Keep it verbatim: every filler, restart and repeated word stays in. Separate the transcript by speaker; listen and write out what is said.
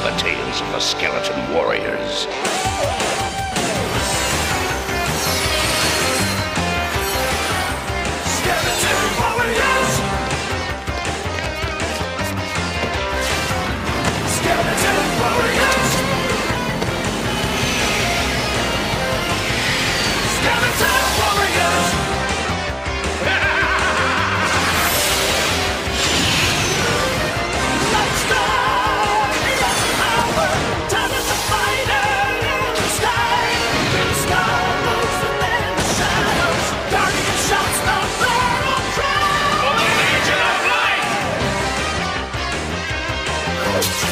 Speaker 1: the tales of the Skeleton Warriors.
Speaker 2: Skeleton Warriors! Skeleton Warriors! Skeleton Warriors! Let's go! Let's power! Time is a fighter in the sky! In sky moves the land of shadows! Guardian shouts the battle cry! For the Legion of Light!